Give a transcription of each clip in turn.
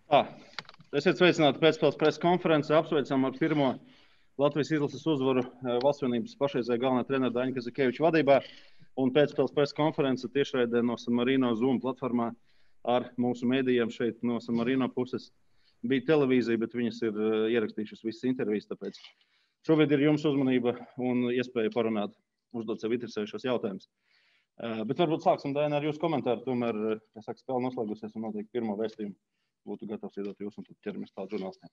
Tā, esiet sveicināti pēcspēles preses konferencē. Apsveicam ar pirmo Latvijas izlases uzvaru Valstsvienības pašreizējā galvenā trenera Daņa Kazakēviča vadībā. Un pēcspēles preses konference tiešraidē no San Marino Zoom platformā ar mūsu mēdījiem šeit no San Marino puses. Bija televīzija, bet viņas ir ierakstījušas visas intervijas, tāpēc šobrīd ir jums uzmanība un iespēja parunāt, uzdot sev interesējušos jautājumus. Bet varbūt sāksim, Daina, ar jūsu komentāru. Tomēr, es saku, spēle noslēgusies un noteikti pirmo vēstījumu būtu gatavs iedot jūs un tad ķeramies tādu žurnālistiem.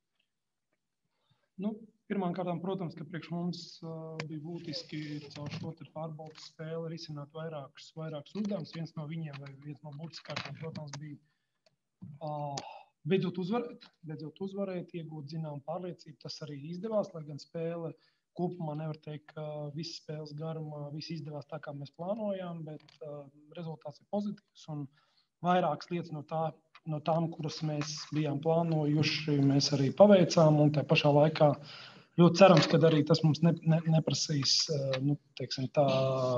Pirmām kārtām, protams, ka priekš mums bija būtiski caur šo pārbaudas spēli risināt vairākus uzdevumus. Viens no viņiem, vai viens no būtiskākajiem, protams, bija beidzot uzvarēt, iegūt zinām pārliecību. Tas arī izdevās, lai gan spēle kopumā nevar teikt, ka visas spēles garumā viss izdevās tā, kā mēs plānojām, bet rezultāts ir pozitīvs un vairākas lietas no tām, kuras mēs bijām plānojuši, mēs arī paveicām, un tā pašā laikā ļoti cerams, ka arī tas mums neprasīs, teiksim tā,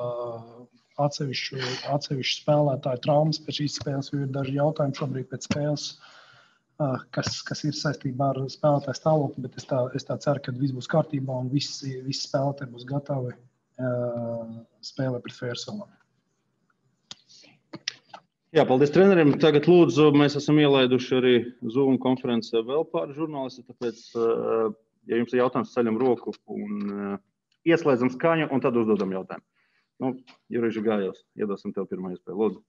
atsevišķu spēlētāju traumas pēc šīs spēles, jo ir daži jautājumi šobrīd pēc spēles, kas ir saistībā ar spēlētāju stāvokli, bet es tā ceru, ka viss būs kārtībā un visi spēlētāji būs gatavi spēlēt pret Fairsalām. Jā, paldies treneriem. Tagad lūdzu, mēs esam ielaiduši arī Zoom konferencē vēl pāri žurnālisti, tāpēc, ja jums ir jautājums, ceļam roku un ieslēdzam skaņu un tad uzdodam jautājumu. Jurīši Gājos, iedosim tev pirmo iespēju. Lūdzu.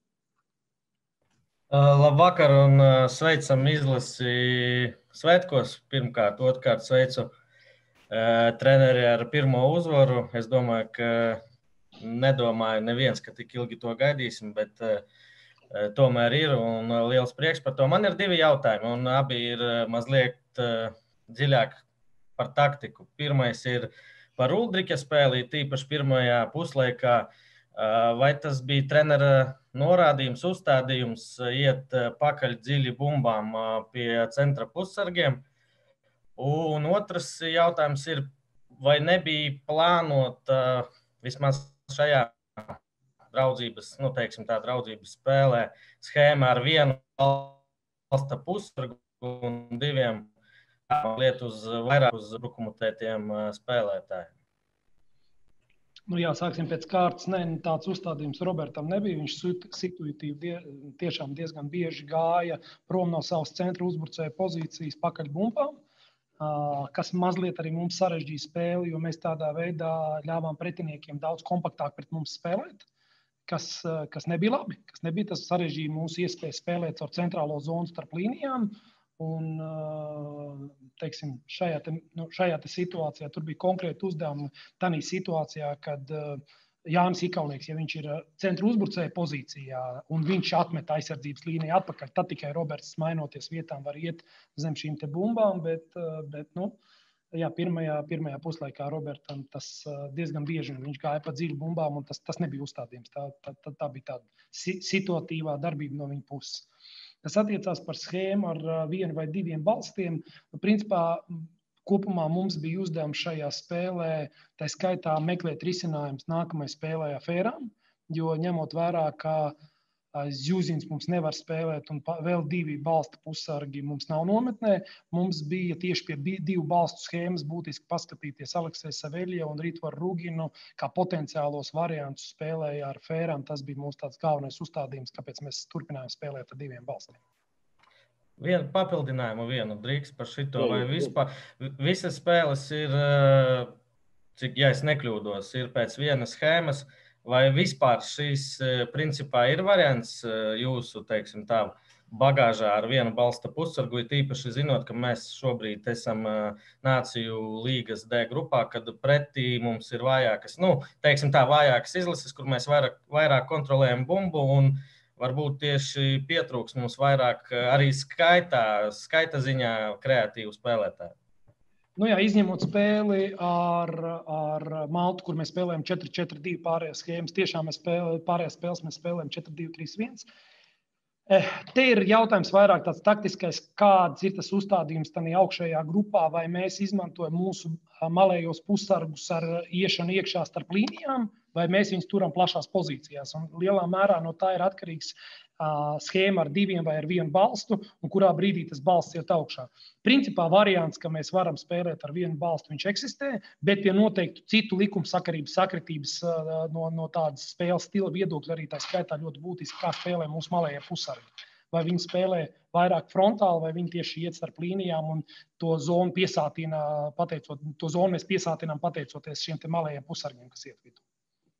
Labvakar un sveicam izlasi svētkos. Pirmkārt, otrkārt sveicu treneri ar pirmo uzvaru. Es domāju, ka nedomāju neviens, ka tik ilgi to gaidīsim, bet tomēr ir un liels prieks par to. Man ir divi jautājumi un abi ir mazliet dziļāk par taktiku. Pirmais ir par Uldrika spēli, tīpaši pirmajā puslaikā. Vai tas bija trenera norādījums, uzstādījums iet pakaļ dziļi bumbām pie centra pussargiem? Un otrs jautājums ir, vai nebija plānota vismaz šajā draudzības, teiksim tā, draudzības spēlē schēma ar vienu valsta pussargu un diviem uz vairāk uzbrukumutētiem spēlētājiem? Sāksim pēc kārtas. Tāds uzstādījums Robertam nebija. Viņš situatīvi tiešām diezgan bieži gāja prom no savas centra uzbrucēja pozīcijas pakaļ bumbām, kas mazliet arī mums sarežģīja spēli, jo mēs tādā veidā ļāvām pretiniekiem daudz kompaktāk pret mums spēlēt, kas nebija labi. Tas sarežģīja mūsu iespēju spēlēt caur centrālo zonu starp līnijām. Un, teiksim, šajā situācijā tur bija konkrēti uzdevumi tādā situācijā, kad Jānis Ikaunieks, ja viņš ir centra uzbrucēja pozīcijā un viņš atmet aizsardzības līniju atpakaļ, tad tikai Roberts mainoties vietām var iet zem šīm te bumbām, bet pirmajā puslaikā Robertam tas diezgan bieži viņš gāja pa dziļu bumbām un tas nebija uzstādījums. Tā bija tāda situatīvā darbība no viņa puses. Tas attiecās par schēmu ar vienu vai diviem balstiem. Principā, kopumā mums bija uzdevums šajā spēlē, tā skaitā meklēt risinājums nākamajai spēlē ar Fērām, jo ņemot vērā, ka Zjuzins mums nevar spēlēt un vēl divi balsta pussargi mums nav nometnē, mums bija tieši pie divu balstu schēmas būtiski paskatīties Aleksēju Saveļie un Ritvaru Ruginu kā potenciālos variantus spēlēja ar Fērām. Tas bija mūsu tāds galvenais uzstādījums, kāpēc mēs turpinājām spēlēt ar diviem balstiem. Vienu papildinājumu, drīkst par šito, vai vispār visas spēles ir, cik, ja es nekļūdos, ir pēc vienas schēmas, vai vispār šīs principā ir variants jūsu, teiksim tā, bagāžā ar vienu balsta pussargu, tīpaši zinot, ka mēs šobrīd esam Nāciju līgas D grupā, kad pretī mums ir vājākas, teiksim tā, vājākas izlases, kur mēs vairāk kontrolējam bumbu un varbūt tieši pietrūks mums vairāk arī skaita ziņā kreatīvu spēlētāju. Izņemot spēli ar Maltu, kur mēs spēlējam 4-4-2 pārējās schēmas, tiešām pārējās spēles mēs spēlējam 4-2-3-1. Te ir jautājums vairāk tāds taktiskais, kāds ir tas uzstādījums tādā augšējā grupā, vai mēs izmantojam mūsu malējos pussargus ar iešanu iekšā starp līnijām, vai mēs viņus turam plašās pozīcijās. Un lielā mērā no tā ir atkarīgs schēma ar 2 vai ar 1 balstu, un kurā brīdī tas balsts iet augšā. Principā variants, ka mēs varam spēlēt ar 1 balstu, viņš eksistē, bet pie noteiktu citu likumsakarības sakritības no tādas spēles stila viedokļa arī tā skaitā ļoti būtiski, kā spēlē mūsu malējie pusargi. Vai viņi spēlē vairāk frontāli, vai viņi tieši iet starp līnijām un to zonu mēs piesātinām pateicoties šiem te malējiem pusargiem, kas iet vidū.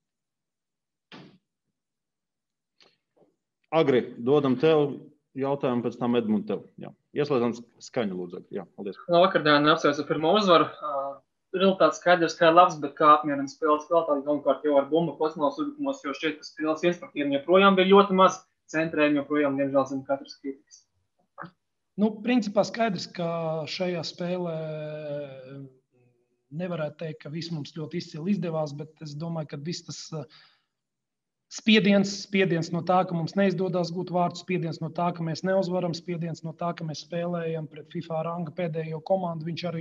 Agri, dodam tev jautājumu, pēc tam Edmundu tev. Jā. Ieslēdzam skaņu, lūdzu. Jā, paldies. Vakardien apsveicu pirmo uzvaru. Realitāte skaidrs, ka ir labs, bet kā apmierina spēles kvalitāti galvenokārt jau ar bumbu posmālos uzbrukumos, jo šķiet, ka spēles iespējām joprojām bija ļoti maz, centrējumi joprojām, diemžēl, zem katras kritikas. Principā skaidrs, ka šajā spēlē nevarētu teikt, ka viss mums ļoti izcili izdevās, bet es domāju, ka viss tas spiediens no tā, ka mums neizdodas gūt vārdus, spiediens no tā, ka mēs neuzvaram, spiediens no tā, ka mēs spēlējam pret FIFA ranga pēdējo komandu, viņš arī,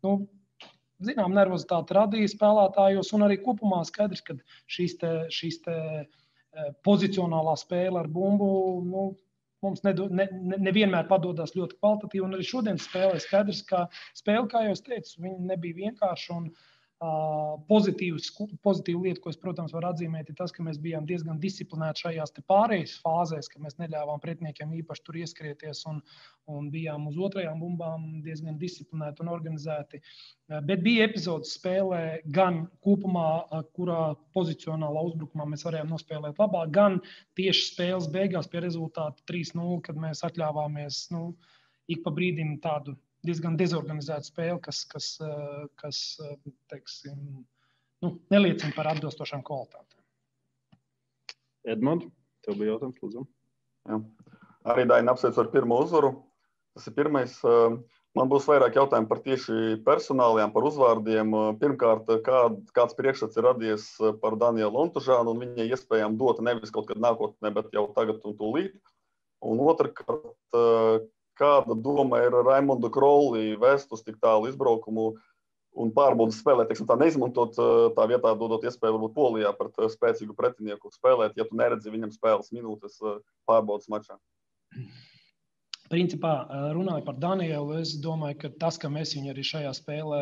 nervozitāti radīja spēlētājos, un arī kopumā skaidrs, ka šīs te pozicionālā spēle ar bumbu, mums nevienmēr padodas ļoti kvalitatīvi, un arī šodien spēlē skaidrs, ka spēle, kā jau es teicu, viņa nebija vienkārša, un pozitīva lieta, ko es, protams, varu atzīmēt, ir tas, ka mēs bijām diezgan disciplinēti šajās te pārejas fāzēs, ka mēs neļāvām pretniekiem īpaši tur ieskrieties un bijām uz otrajām bumbām diezgan disciplinēti un organizēti. Bet bija epizodes spēlē gan kopumā, kurā pozicionālā uzbrukumā mēs varējām nospēlēt labāk, gan tieši spēles beigās pie rezultāta 3-0, kad mēs atļāvāmies ik pa brīdim tādu diezgan dezorganizēta spēle, kas teiksim, neliecina par atbilstošām kvalitātēm. Edmund, tev bija jautājums, lūdzu. Jā. Arī Daini apsveicu ar pirmo uzvaru. Tas ir pirmais. Man būs vairāk jautājumu par tieši personāliem, par uzvārdiem. Pirmkārt, kāds priekšstats ir radies par Danielu Lontužānu un viņai iespējām dot nevis kaut kad nākotnē, bet jau tagad un tūlīt. Un otrkārt, kāda doma ir Raimondu Krolli vēst uz tik tālu izbraukumu un pārbaudas spēlēt, tā neizmantot tā vietā, dodot iespēju varbūt Polijā pret spēcīgu pretinieku spēlēt, ja tu neredzi viņam spēles minūtes pārbaudas mačā? Principā, runāju par Danielu, es domāju, ka tas, ka mēs viņu arī šajā spēlē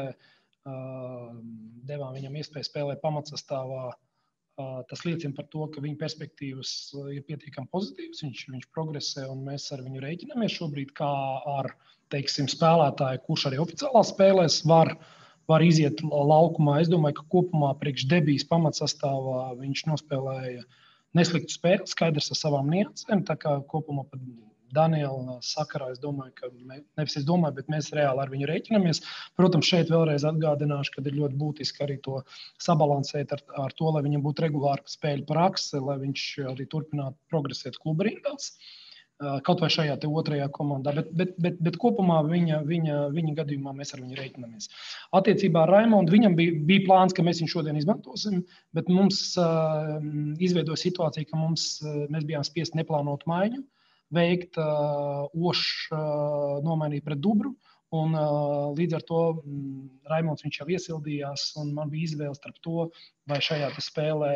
devām viņam iespēju spēlēt pamatsastāvā, tas liecina par to, ka viņa perspektīvas ir pietiekami pozitīvas, viņš progresē un mēs ar viņu rēķinamies šobrīd kā ar, teiksim, spēlētāju, kurš arī oficiālā spēlēs var iziet laukumā. Es domāju, ka kopumā priekš debijas pamatsastāvā viņš nospēlēja nesliktu spēli, skaidrs ar savām niansēm, tā kā kopumā pat Daniela sakarā, es domāju, ka nevis es domāju, bet mēs reāli ar viņu rēķinamies. Protams, šeit vēlreiz atgādināšu, ka ir ļoti būtiski arī to sabalansēt ar to, lai viņam būtu regulāra spēļu prakse, lai viņš arī turpinātu progresēt kluba rindās. Kaut vai šajā te otrajā komandā, bet kopumā viņa gadījumā mēs ar viņu rēķinamies. Attiecībā ar Raimondu viņam bija plāns, ka mēs viņu šodien izmantosim, bet mums izveidoja situācija, ka mēs bijām spiest neplānot maiņu, veikt Ošu nomainīt pret Dubru, un līdz ar to Raimonds viņš jau iesildījās, un man bija izvēle starp to, vai šajā spēlē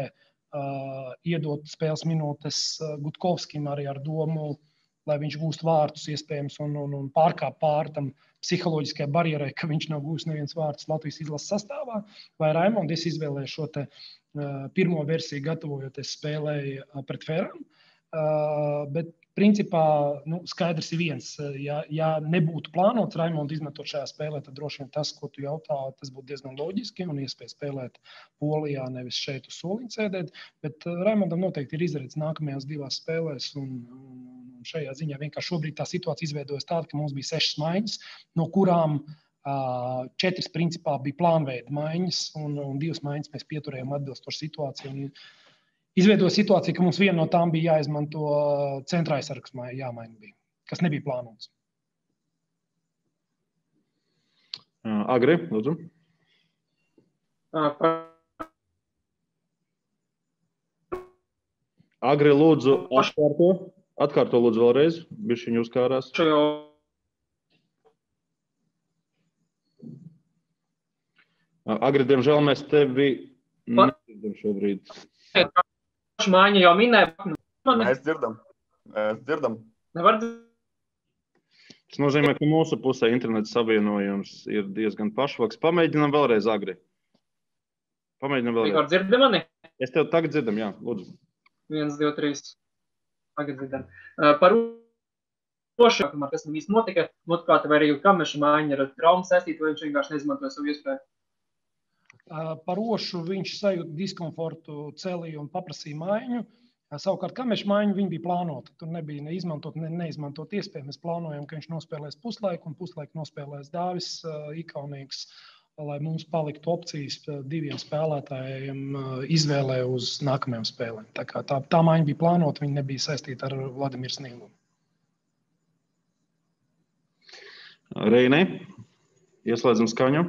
iedot spēles minūtes Gutkovskim arī ar domu, lai viņš gūst vārtus iespējams un pārkāp pāri tam psiholoģiskai barjerai, ka viņš nav gūst neviens vārtus Latvijas izlases sastāvā, vai Raimondu es izvēlēju šo te pirmo versiju gatavojoties spēlēju pret Ferām, bet principā skaidrs ir viens, ja nebūtu plānots Raimondu izmantot šajā spēlē, tad droši vien tas, ko tu jautā, tas būtu diezgan loģiski un iespēja spēlēt Polijā, nevis šeit uz soliņa sēdēt, bet Raimondam noteikti ir izredzes nākamajās 2 spēlēs un šajā ziņā vienkārši šobrīd tā situācija izveidojas tāda, ka mums bija 6 maiņas, no kurām 4 principā bija plānveida maiņas un 2 maiņas mēs pieturējām atbilstošu situāciju. Izveidoja situāciju, ka mums viena no tām bija jāizmanto centra aizsargs jāmaina bija, kas nebija plānots. Agri, lūdzu. Agri, lūdzu, atkārto lūdzu vēlreiz, bišķiņu uzkārās. Agri, diemžēl mēs tevi Nedzirdam šobrīd. Maiņa jau minēja. Mēs dzirdam. Nevar dzirdēt. Tas nozīmē, ka mūsu pusē interneta savienojums ir diezgan pašvaks. Pamēģinām vēlreiz, Agri. Vienkār dzirdi mani? Es tev tagad dzirdam, jā, lūdzu. 1, 2, 3. Tagad dzirdam. Par Ošu, kas tam īsti notika, notkāta vai arī Kameša maiņa ar traumu saistīta, vai viņš vienkārši neizmantoja savu iespēju? Par Ošu viņš sajūta diskomfortu celī un paprasīja maiņu. Savukārt Kameša maiņu viņa bija plānota. Tur nebija neizmantot iespēju. Mēs plānojam, ka viņš nospēlēs puslaiku un puslaiku nospēlēs Dāvis Ikaunīgs, lai mums paliktu opcijas diviem spēlētājiem izvēlē uz nākamajām spēlēm. Tā maiņa bija plānota, viņa nebija saistīta ar Vladimiru Snīlumu. Reini, ieslēdzam skaņu.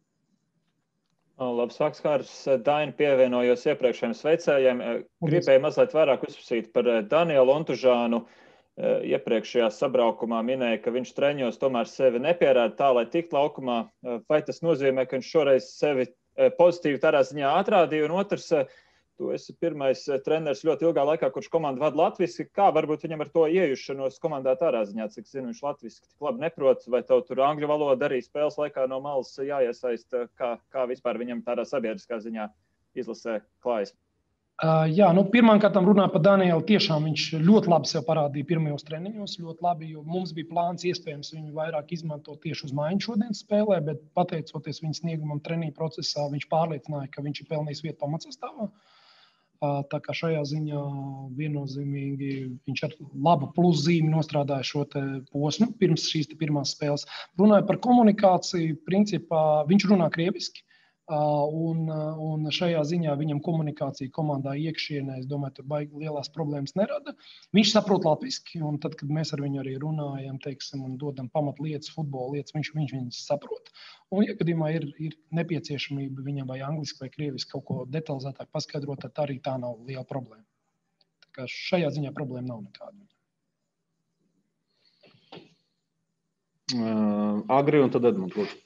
Labs vakars, Daini, pievienojos iepriekšējiem sveicējiem. Gribēju mazliet vairāk uzprasīt par Danielu Ontužānu. Iepriekšējā sabraukumā minēja, ka viņš treņos tomēr sevi nepierāda tā, lai tiktu laukumā. Vai tas nozīmē, ka viņš šoreiz sevi pozitīvi tādā ziņā atrādīja? Un otrs, tu esi pirmais treneris ļoti ilgā laikā, kurš komandu vada latviski. Kā varbūt viņam ar to iejušanos komandā tādā ziņā, cik zinu, viņš latviski tik labi neprot, vai tev tur angļu valoda arī spēles laikā no malas jāiesaist, kā vispār viņam tādā sabiedriskā ziņā izlasē klājas? Jā, pirmkārt runājot par Danielu, tiešām viņš ļoti labi sev parādīja pirmajos treniņos, ļoti labi, jo mums bija plāns iespējams viņu vairāk izmantot tieši uz maiņu šodienas spēlē, bet pateicoties viņa sniegumam treniņu procesā, viņš pārliecināja, ka viņš ir pelnījis vietu pamatsastāvā. Tā kā šajā ziņā viennozīmīgi viņš ar labu pluszīmi nostrādāja šo te posmu pirms šīs pirmās spēles. Runāja par komunikāciju, principā viņš runā krieviski. Un šajā ziņā viņam komunikācija komandā iekšienē, es domāju, tur baigi lielās problēmas nerada. Viņš saprot latviski, un tad, kad mēs ar viņu arī runājam, teiksim, un dodam pamatlietas, futbola lietas, viņš viņas saprot. Un, ja gadījumā ir nepieciešamība viņam vai angliski vai krieviski kaut ko detalizētāk paskaidrot, tad arī tā nav liela problēma. Tā kā šajā ziņā problēma nav nekāda. Agri un tad Edmunds, lūdzu.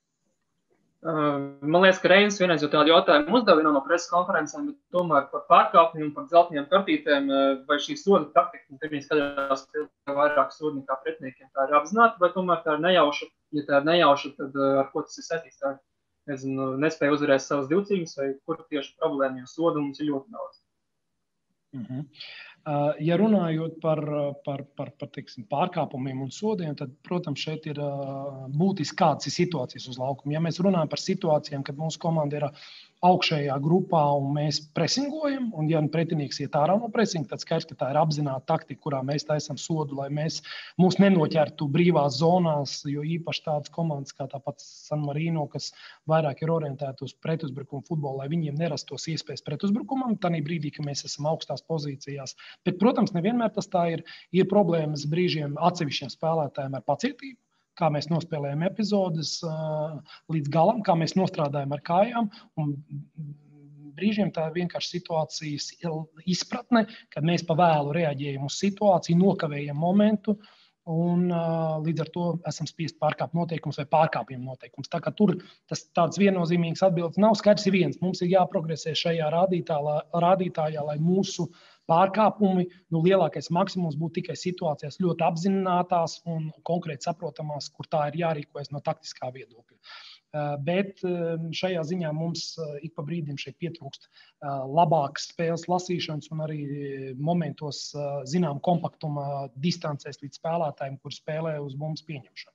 Man liekas, ka Reinis vienreiz jau tādu jautājumu uzdeva no preses konferencēm, bet tomēr par pārkāpumiem, par zeltainām kartītēm, vai šī soda taktika, pirmīs skatījās vairāk sodu nekā pretiniekiem, tā ir apzināta, vai tomēr tā ir nejauša? Ja tā ir nejauša, tad ar ko tas ir saistīts? Tā ir, nespēja uzvarēt savas divcīņas, vai kur tieši problēma, jo sodu mums ir ļoti daudz. Ja runājot par teiksim, pārkāpumiem un sodiem, tad, protams, šeit ir būtiski kādas ir situācijas uz laukuma. Ja mēs runājam par situācijām, kad mūsu komanda ir augšējā grupā un mēs presingojam, un ja pretinieks iet ārā no presinga, tad skaidrs, ka tā ir apzināta taktika, kurā mēs taisam sodu, lai mūs nenoķertu brīvās zonās, jo īpaši tādas komandas kā tāpat San Marino, kas vairāk ir orientēti uz pretuzbrukumu futbolu, lai viņiem nerastos iespējas pretuzbrukumam, tanī brīdī, ka mēs esam augstās pozīcijās. Bet, protams, nevienmēr tas tā ir. Ir problēmas brīžiem atsevišķiem spēlētājiem ar pacietību, kā mēs nospēlējam epizodes līdz galam, kā mēs nostrādājam ar kājām. Un brīžiem tā ir vienkārši situācijas izpratne, kad mēs pa vēlu reaģējam uz situāciju, nokavējam momentu un līdz ar to esam spiest pārkāpt noteikumus vai pārkāpjam noteikumus. Tā kā tur tāds viennozīmīgs atbildes nav, skaidrs ir viens. Mums ir jāprogresē šajā rādītājā, lai mūsu pārkāpumi, lielākais maksimums būtu tikai situācijās ļoti apzinātās un konkrēti saprotamās, kur tā ir jārīkojas no taktiskā viedokļa. Bet šajā ziņā mums ik pa brīdim šeit pietrūkst labākas spēles lasīšanas un arī momentos zinām kompaktuma distancēs līdz spēlētājiem, kur spēlē uz bumbas pieņemšanu.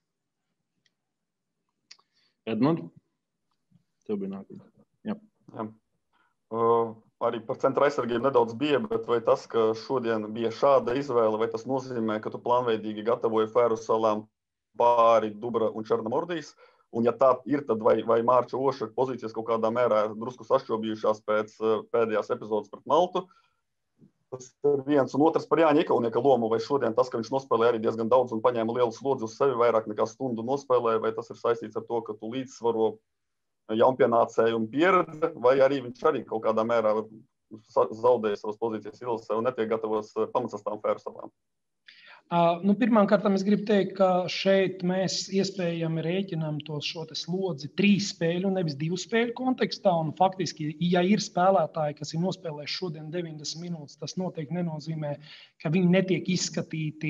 Edmund, tev bija nākamais. Jā. Arī par centra aizsardzību nedaudz bija, bet vai tas, ka šodien bija šāda izvēle, vai tas nozīmē, ka tu plānveidīgi gatavoji Fēru salām pāri Dubra un Černomordijas? Un ja tā ir, tad vai Mārča Oša pozīcijas kaut kādā mērā ir drusku sašķobījušās pēc pēdējās epizodes pret Maltu? Tas ir viens. Un otrs par Jāņa Ikaunieka lomu, vai šodien tas, ka viņš nospēlēja arī diezgan daudz un paņēma lielu slodzi uz sevi, vairāk nekā stundu nospēlēja, vai tas ir saistīts ar to, ka tu līdzsvaro jaunpienācēju un pieredze, vai arī viņš arī kaut kādā mērā zaudēja savas pozīcijas izlasē un netiek gatavos pamatsastāvam Fēru salām? Pirmkārt, es gribu teikt, ka šeit mēs iespējami rēķinām šo slodzi 3 spēļu, nevis 2 spēļu kontekstā. Un faktiski, ja ir spēlētāji, kas ir nospēlējuši šodien 90 minūtes, tas noteikti nenozīmē, ka viņi netiek izskatīti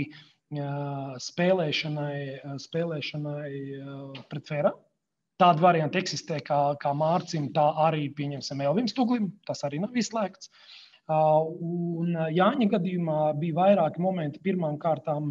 spēlēšanai pret Fērā. Tāda varianta eksistē kā Mārcim, tā arī, pieņemsim, Elvim Stuglim. Tas arī nav izslēgts. Un Jāņa gadījumā bija vairāki momenti. Pirmām kārtām,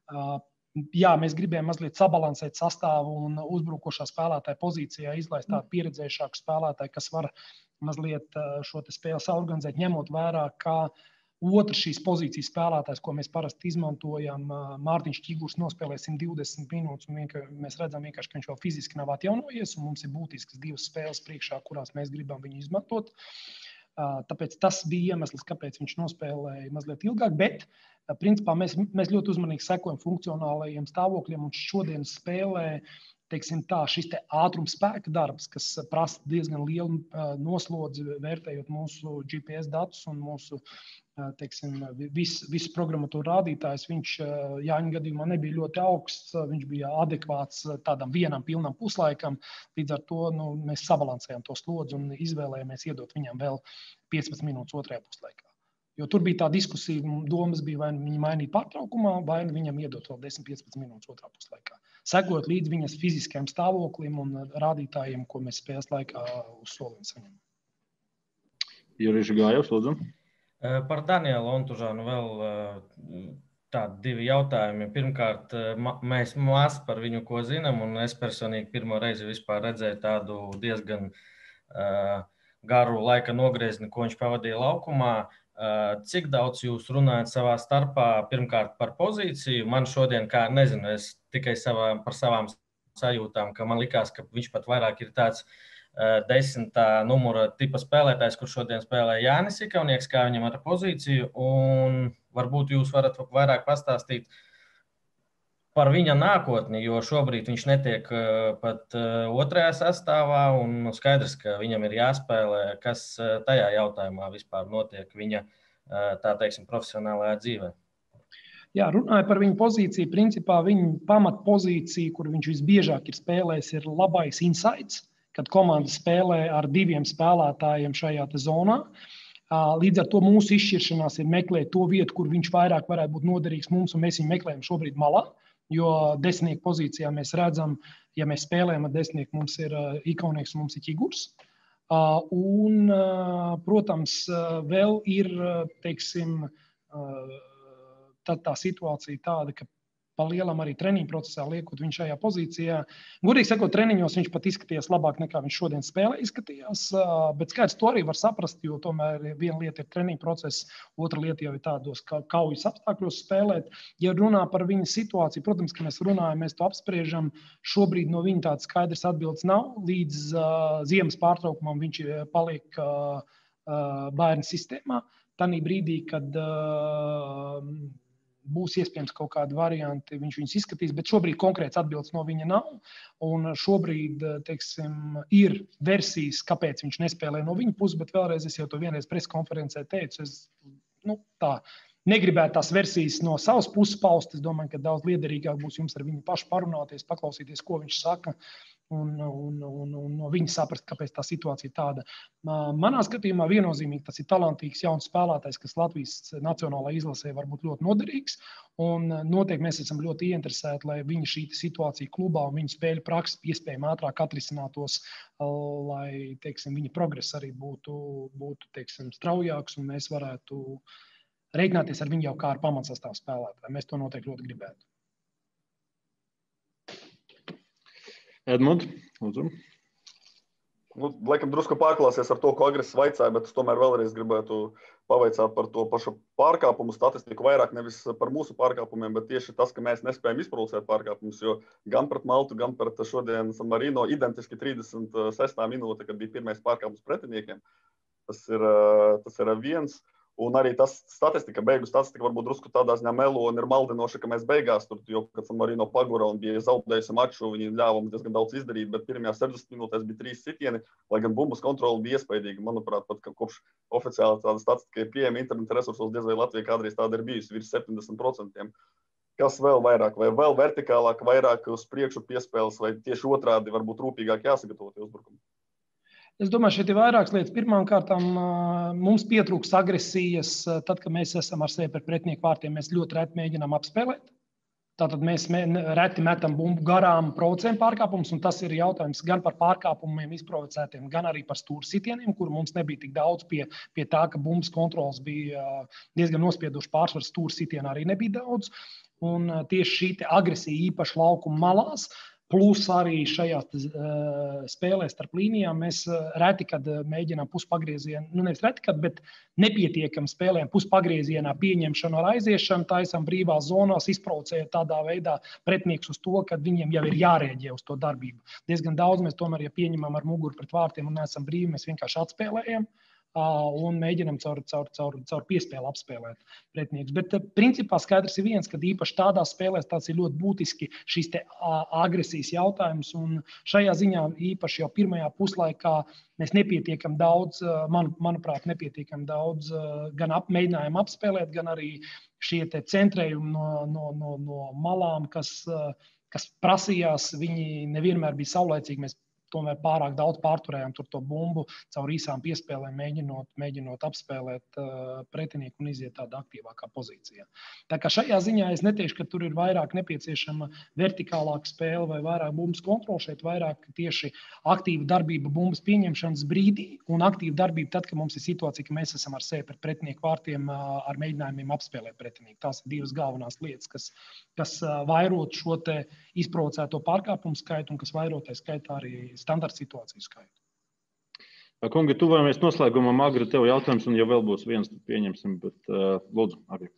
mēs gribējām mazliet sabalansēt sastāvu un uzbrukošā spēlētāja pozīcijā izlaist tādu pieredzējušāku spēlētāju, kas var mazliet šo spēli saorganizēt, ņemot vērā, kā otrs šīs pozīcijas spēlētājs, ko mēs parasti izmantojam, Mārtiņš Čigurs nospēlē 120 minūtes, un mēs redzam vienkārši, ka viņš vēl fiziski nav atjaunojies, un mums ir būtiskas 2 spēles priekšā, kurās mēs gribam viņu izmantot. Tāpēc tas bija iemesls, kāpēc viņš nospēlēja mazliet ilgāk, bet principā mēs ļoti uzmanīgi sekojam funkcionālajiem stāvokļiem, un šodienas spēlē, teiksim tā, šis ātrums spēka darbs, kas prasa diezgan lielu noslodzi, vērtējot mūsu GPS datus un mūsu, teiksim, visu programmatūru rādītājs, viņš Jāņa gadījumā nebija ļoti augsts, viņš bija adekvāts tādam vienam pilnam puslaikam, līdz ar to mēs sabalansējām to slodzi un izvēlējāmies iedot viņam vēl 15 minūtes otrajā puslaikā. Jo tur bija tā diskusija, domas bija vai viņu mainīt pārtraukumā, vai viņam iedot vēl 10-15 minūtes otrā puslaikā. Sekot līdz viņas fiziskajam stāvoklim un rādītājiem, ko mēs spēles laikā uz soliņa saņemam. Jurijs Gājevs, lūdzu. Par Danielu Ontužānu vēl tādi 2 jautājumi. Pirmkārt, mēs maz par viņu ko zinām, un es personīgi pirmo reizi vispār redzēju tādu diezgan garu laika nogriezni, ko viņš pavadīja laukumā. Cik daudz jūs runājat savā starpā, pirmkārt par pozīciju? Man šodien, kā nezinu, es tikai par savām sajūtām, ka man likās, ka viņš pat vairāk ir tāds 10. numura tipa spēlētājs, kurš šodien spēlē Jānis Ikaunieks, kā viņam ar pozīciju, un varbūt jūs varat vairāk pastāstīt par viņa nākotni, jo šobrīd viņš netiek pat otrajā sastāvā, un skaidrs, ka viņam ir jāspēlē, kas tajā jautājumā vispār notiek viņa, tā teiksim, profesionālajā dzīvē. Jā, runāja par viņu pozīciju. Principā viņa pamatpozīcija, kur viņš visbiežāk ir spēlējis, ir labais insights, kad komanda spēlē ar 2 spēlētājiem šajā zonā. Līdz ar to mūsu izšķiršanās ir meklēt to vietu, kur viņš vairāk varētu būt noderīgs mums, un mēs viņu meklējam šobrīd malā. Jo desmitnieku pozīcijā mēs redzam, ja mēs spēlējam ar desmitnieku, mums ir Ikaunieks un mums ir Čigurs. Un, protams, vēl ir, teiksim, tā situācija tāda, ka pa lielam arī treniņu procesā liekot viņu šajā pozīcijā. Godīgi sakot, treniņos viņš pat izskatījās labāk nekā viņš šodien spēlē izskatījās, bet skaidrs to arī var saprast, jo tomēr viena lieta ir treniņu process, otra lieta jau ir tādos kaujas apstākļos spēlēt. Ja runā par viņa situāciju, protams, ka mēs runājam, mēs to apspriežam, šobrīd no viņa tāds skaidrs atbildes nav. Līdz ziemas pārtraukumam viņš paliek bērnu sistēmā. Tanī brīdī, kad būs iespējams kaut kādi varianti, viņš viņus izskatīs, bet šobrīd konkrēts atbildes no viņa nav. Un šobrīd, teiksim, ir versijas, kāpēc viņš nespēlē no viņa puses, bet vēlreiz es jau to vienreiz preskonferencē teicu, es negribētu tās versijas no savas puses paust. Es domāju, ka daudz liederīgāk būs jums ar viņu pašu parunāties, paklausīties, ko viņš saka, un no viņa saprast, kāpēc tā situācija ir tāda. Manā skatījumā viennozīmīgi tas ir talantīgs jauns spēlētājs, kas Latvijas nacionālā izlasē var būt ļoti noderīgs. Un noteikti mēs esam ļoti ieinteresēti, lai viņa šī situācija klubā un viņa spēļu praksa iespējami ātrāk atrisinātos, lai, teiksim, viņa progress arī būtu teiksim, straujāks un mēs varētu reiķināties ar viņu jau kā ar pamatsastāvu spēlētāju. Mēs to noteikti ļoti gribētu. Edmund, lūdzu. Laikam drusku pārklāsies ar to, ko Agris vaicāja, bet es tomēr vēlreiz gribētu pavaicāt par to pašu pārkāpumu statistiku, vairāk nevis par mūsu pārkāpumiem, bet tieši tas, ka mēs nespējam izprovocēt pārkāpumus, jo gan pret Maltu, gan pret šodien San Marino identiski 36. minūte, kad bija pirmais pārkāpums pretiniekiem. Tas ir viens. Un arī tas beigu statistika varbūt drusku tādā ziņā melo un ir maldinoša, ka mēs beigās tur, jo, kad San Marino pagura un bija zaudējusi maču, viņi ļāva mums diezgan daudz izdarīt, bet pirmajās 60 minūtēs bija 3 sitieni, lai gan bumbas kontrole bija iespaidīga. Manuprāt, pat kopš oficiāli tāda statistika ir pieejama interneta resursos, diez vai Latvija kādreiz tāda ir bijusi virs 70%. kas vēl vairāk, vai vēl vertikālāk, vairāk uz priekšu piespēles, vai tieši otrādi varbūt rūpīgāk jāsagatavo tie uzbrukumi? Es domāju, šeit ir vairākas lietas. Pirmkārt, mums pietrūks agresijas. Tad, kad mēs esam ar sevi par pretinieku vārtiem, mēs ļoti reti mēģinām apspēlēt. Tātad mēs reti metam bumbu garām, provocējam pārkāpumus, un tas ir jautājums gan par pārkāpumiem izprovocētiem, gan arī par stūrsitieniem, kur mums nebija tik daudz pie tā, ka bumbas kontrols bija diezgan nospiedoši pārsvars, stūrsitienā arī nebija daudz. Un tieši šī agresija īpaši laukuma malās, plus arī šajās spēlēs starp līnijām mēs reti, kad mēģinām puspagriezienu, nevis reti, kad, bet nepietiekam spēlēm puspagriezienā pieņemšanu ar aiziešanu, taisam brīvās zonās, izprovocējot tādā veidā pretinieks uz to, ka viņiem jau ir jārēģē uz to darbību. Diezgan daudz mēs tomēr, ja pieņemam ar muguru pret vārtiem un neesam brīvi, mēs vienkārši atspēlējam un mēģinam caur piespēli apspēlēt pretiniekus. Bet principā skaidrs ir viens, ka īpaši tādās spēlēs tāds ir ļoti būtiski šīs te agresijas jautājums. Un šajā ziņā īpaši jau pirmajā puslaikā mēs nepietiekam daudz, manuprāt, gan mēģinājām apspēlēt, gan arī šie te centrējumi no malām, kas prasījās, viņi nevienmēr bija saulēcīgi. Mēs tomēr pārāk daudz pārturējām to bumbu caur īsām piespēlēm, mēģinot apspēlēt pretinieku un iziet tādā aktīvākā pozīcijā. Tā kā šajā ziņā es neteikšu, ka tur ir vairāk nepieciešama vertikālāka spēle vai vairāk bumbas kontrola, šeit vairāk tieši aktīva darbība bumbas pieņemšanas brīdī un aktīva darbība tad, kad mums ir situācija, ka mēs esam ar sevi pret pretinieku vārtiem ar mēģinājumiem apspēlēt pretinieku. Tās ir divas galvenās lietas, kas vairot šo te izprovocēto pārkāpumu skaitu un kas vairotai skaitā arī standarta situāciju skaitu. Kungi, tuvojamies noslēgumam. Agri, tev jautājums, un ja vēl būs viens, tad pieņemsim, bet lūdzu, Agri.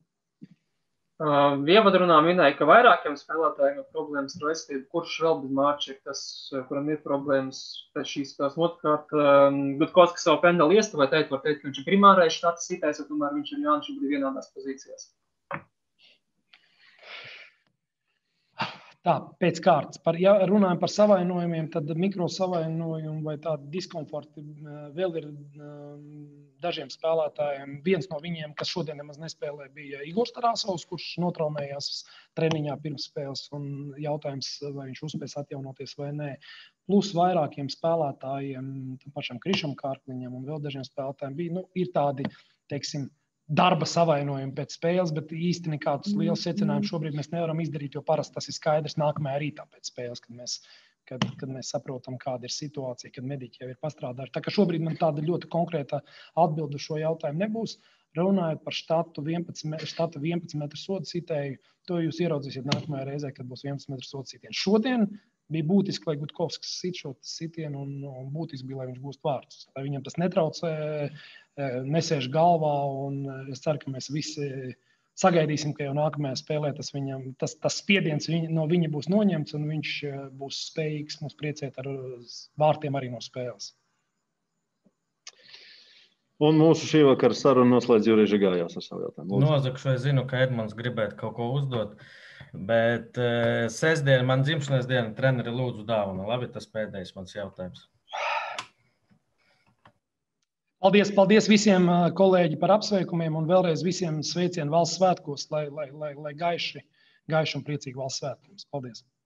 Ievadrunā minēja, ka vairākiem spēlētājiem ir problēmas ar aizstību. Kurš vēl bez Mārčika, tas, kuram ir problēmas pēc šīs spēles? Otrkārt, Gutkovskis savu pendeli iestuvē teikt, var teikt, ka viņš ir primārais štāts sitais, un tomēr viņš ir Jānis šobrīd vienādās pozīcijās. Tā, pēc kārtas. Ja runājam par savainojumiem, tad mikrosavainojumi vai tādi diskomforti vēl ir dažiem spēlētājiem. Viens no viņiem, kas šodien nemaz nespēlē, bija Igors Tarasovs, kurš notraumējās treniņā pirms spēles, un jautājums, vai viņš uzspēs atjaunoties vai nē. Plus vairākiem spēlētājiem, pašam Krišam Kārkliņam un vēl dažiem spēlētājiem bija, ir tādi, teiksim, darba savainojumi pēc spēles, bet īsti nekādus lielus secinājumus šobrīd mēs nevaram izdarīt, jo parasti tas ir skaidrs nākamajā rītā pēc spēles, kad mēs saprotam, kāda ir situācija, kad mediķi jau ir pastrādājuši. Tā kā šobrīd man tāda ļoti konkrēta atbilde uz šo jautājumu nebūs. Runājot par štatu 11 metru sodu sitēju, to jūs ieraudzīsiet nākamajā reizē, kad būs 11 metru sodu sitiens. Šodien bija būtiski, lai Gutkovskis sit šo sitienu un būtiski bija, lai viņš gūst vārdus. Lai viņam tas netraucē, nesēž galvā, un es ceru, ka mēs visi sagaidīsim, ka jau nākamajā spēlē tas spiediens no viņa būs noņemts, un viņš būs spējīgs mums priecēt ar vārtiem arī no spēles. Un mūsu šī vakara saruna noslēdz Jurijs Žigājās ar savu jautājumu. Nozakšu, es zinu, ka Edmunds gribētu kaut ko uzdot, bet sestdien, man dzimšanas diena, treneri lūdzu dāvana. Labi, tas pēdējais mans jautājums. Paldies visiem kolēģi par apsveikumiem un vēlreiz visiem sveicienu valsts svētkos, lai gaiši un priecīgi valsts svētkos. Paldies!